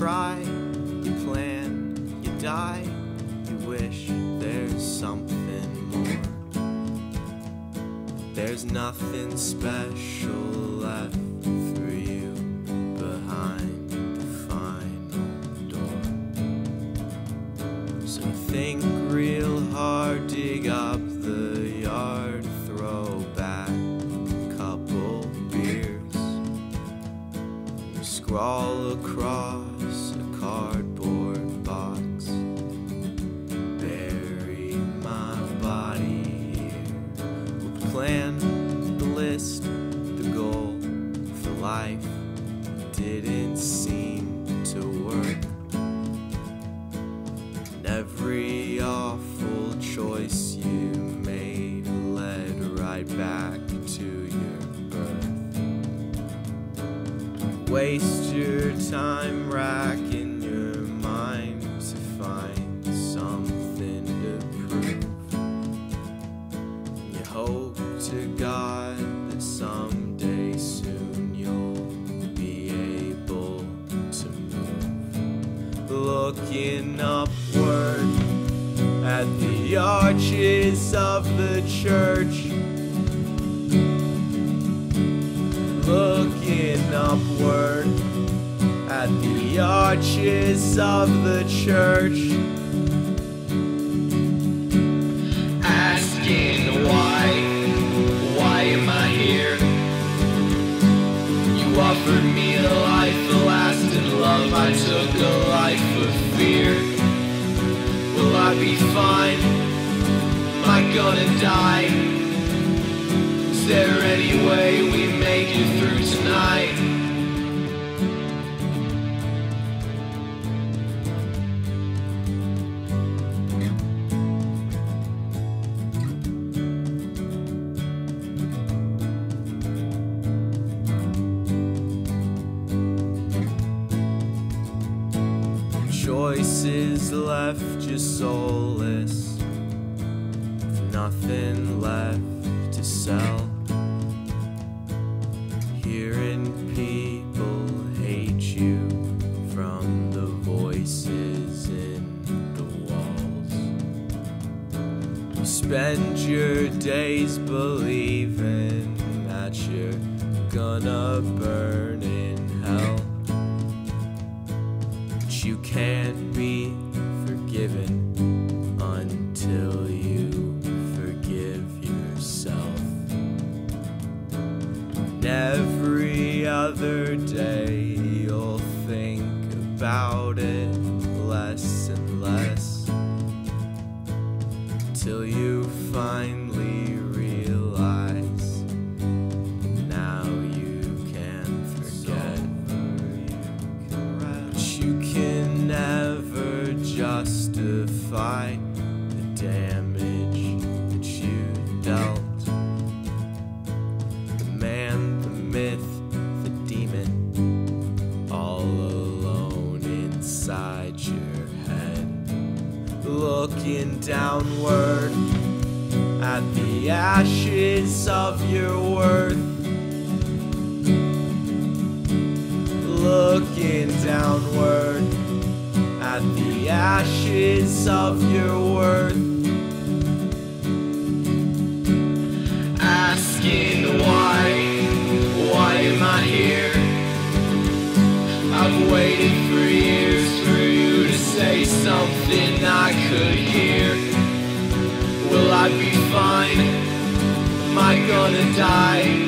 cry, you plan, you die, you wish there's something more. There's nothing special left for you behind the final door. So think real hard, dig up the yard, throw back a couple beers, scrawl across a cardboard box, bury my body here. We'll plan the list, the goal for life didn't seem to work. And every awful choice you made led right back to your birth. Waste your time racking your mind to find something to prove. You hope to God that someday soon you'll be able to move. Looking upward at the arches of the church, looking upward at the arches of the church, asking why am I here? You offered me a life, a lasting love, I took a life of fear. Will I be fine? Am I gonna die? Is there any way we make it through tonight? Choices left just soulless, with nothing left to sell. Hearing people hate you from the voices in the walls. You spend your days believing that you're gonna burn in hell. You can't be forgiven until you forgive yourself. And every other day you'll think about it less and less, till you finally realize now you can forget. You can never justify the damage that you dealt. The man, the myth, the demon, all alone inside your head. Looking downward at the ashes of your worth. Looking downward at the ashes of your worth, asking why am I here? I've waited for years for you to say something I could hear. Will I be fine? Am I gonna die?